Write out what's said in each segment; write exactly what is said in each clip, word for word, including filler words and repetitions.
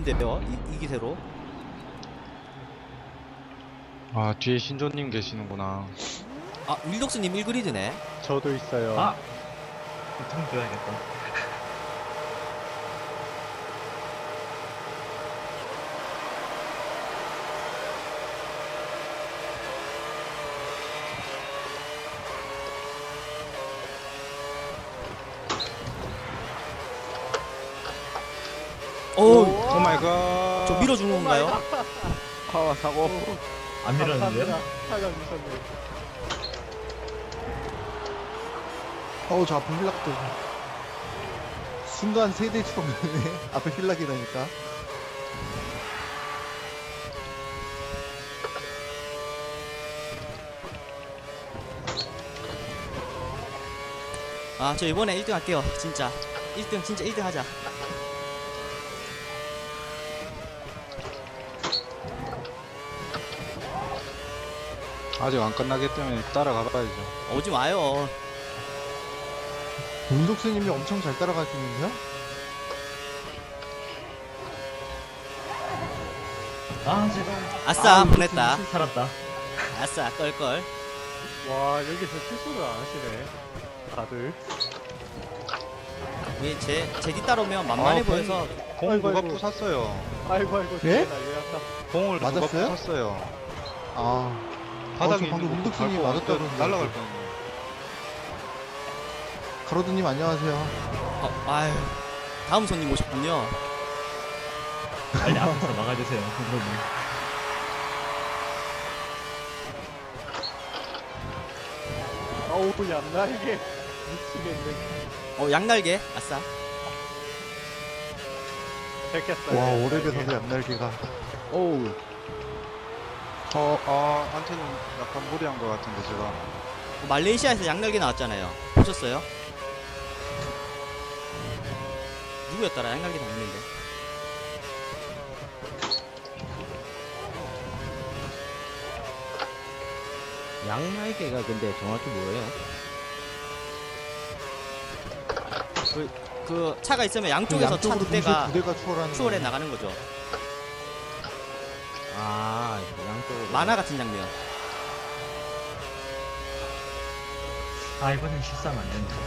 그리드인데요. 이, 이 기세로. 아, 뒤에 신조님 계시는구나. 아, 윌독스님 일 그리드네. 저도 있어요. 아! 통 줘야겠다. 오, 오 마이 갓. 저 밀어준 건가요? 아, 사고. 안 밀었는데요? 살려주셨네. 어우 저 앞에 힐락도 순간 세대처럼 되네. 앞에 힐락이라니까. 아, 저 이번에 일 등 할게요. 진짜 일 등, 진짜 일 등 하자. 아직 안 끝나기 때문에 따라가 봐야죠. 오지 마요. 문독스님이 엄청 잘 따라가시는데요? 아, 제발. 아싸, 아, 보냈다. 살았다. 아싸, 껄껄. 와, 여기서 실수를 안 하시네. 다들. 왜 제, 제 뒤 따라오면 만만해 아, 보여서. 공 아이고, 누가 아이고. 부쉉어요. 아이고, 아이고. 예? 난리 났다. 공을 누가 맞았어요? 부쉈어요. 아, 바닥에 어, 저 방금 있는 거 운동신이 밟고 맞았다 그러는데. 날아갈 뻔했네. 가로드님 안녕하세요. 어, 아유, 다음 손님 오셨군요. 빨리 앞에서 막아주세요. 그러면. 아우, 얌날게. 미치겠네. 어, 양날개. 아싸. 뺏겼어요. 와, 얌날개. 오래돼서 얌날개가. 오우. 어, 아, 안테는 약간 무리한 것 같은데, 제가. 말레이시아에서 양날개 나왔잖아요. 보셨어요? 누구였더라? 양날개 나왔는데. 양날개가 근데 정확히 뭐예요? 그, 그 차가 있으면 양쪽에서 차 양쪽으로 두 동시에 대가 두 대가 추월하는. 추월해 거예요. 나가는 거죠. 아, 양쪽으로. 만화 같은 장면. 아, 이번엔 실수하면 안 되는데.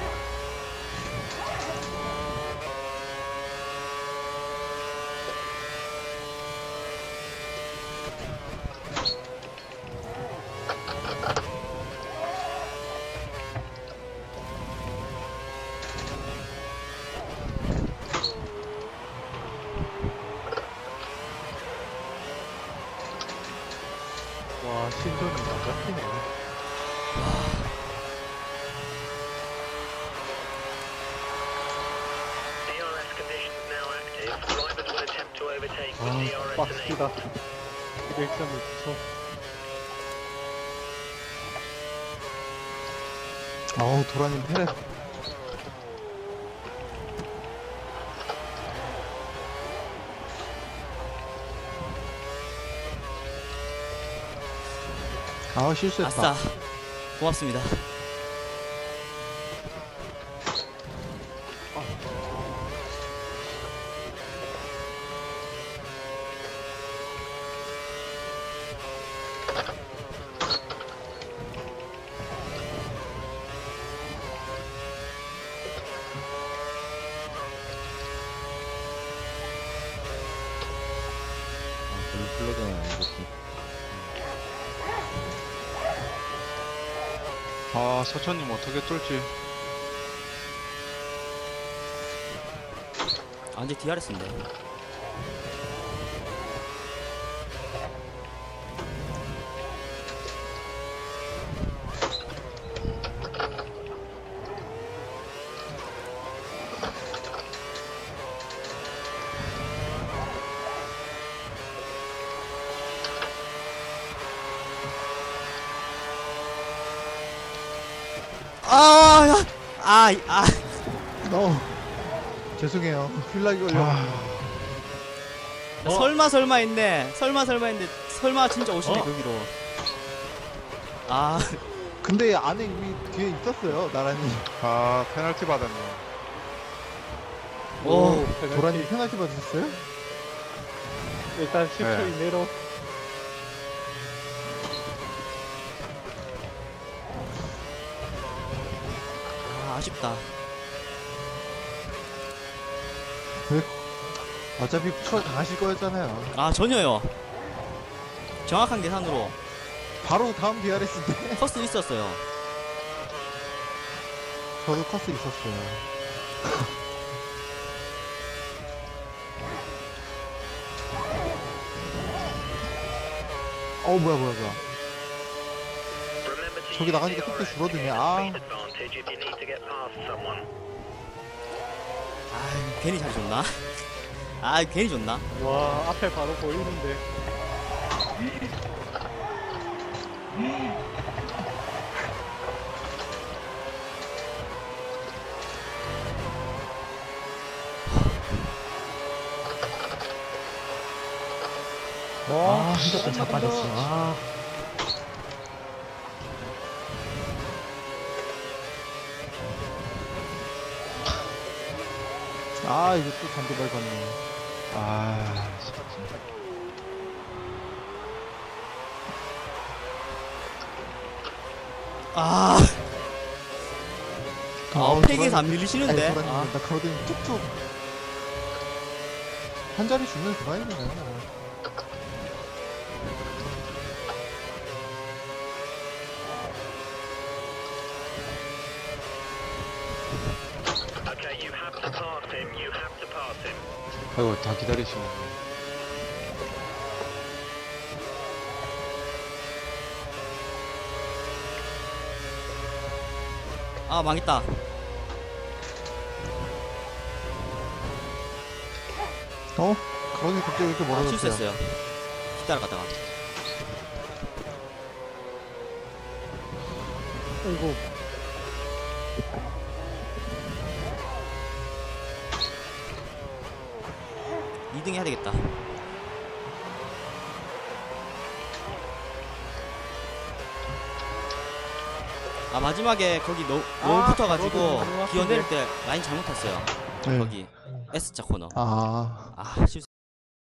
와, 신전이 맞았네. 아, 빡시다. 일 점을 붙여. 아우, 도라님 패래. 아, 실수했다. 아싸. 고맙습니다. 아, 블록은 아니겠지. 아, 서천님 어떻게 뚫지? 아, 이제 디아르스인데. 아, 야. 아, 아. 어, 죄송해요. 힐락이 걸려. 아, 어? 설마 설마 했네. 설마 설마 했는데 설마 진짜 오시네 어? 거기로. 아, 근데 안에 이미 뒤에 있었어요, 나란히. 아, 페널티 받았네. 오, 도라님 페널티 받으셨어요? 일단 십 초 네. 이내로. 아, 아쉽다. 어차피 추월 당하실 거였잖아요. 아, 전혀요. 정확한 계산으로 바로 다음 디알에스인데. 커스 있었어요. 저도 커스 있었어요. 어 뭐야 뭐야 뭐야. 저기 나가니까 속도 줄어드네. 아 아, 괜히 잘 줬나? 아, 괜히 줬나? 와, 앞에 바로 보이는데. 아, 한번더 자빠졌어. 아, 아 이거 또 잔디발 걷네. 아, 진짜. 아, 아, 아우, 팩에서 안 도라님. 밀리시는데? 아니, 도라님, 아, 나 그러더니 툭툭 한 자리 주면 그만이네요. 아이고, 다 기다리시네. 아, 망했다. 어? 그러니 갑자기 이렇게 아, 멀어졌어요. 실수했어요. 따라가다가. 아이고. 이 등 해야 되겠다. 아, 마지막에 거기 너무, 너무 아, 붙어가지고 저거도 기어 내릴 때 라인 잘못 탔어요. 네. 거기 S자 코너. 아 아, 실수.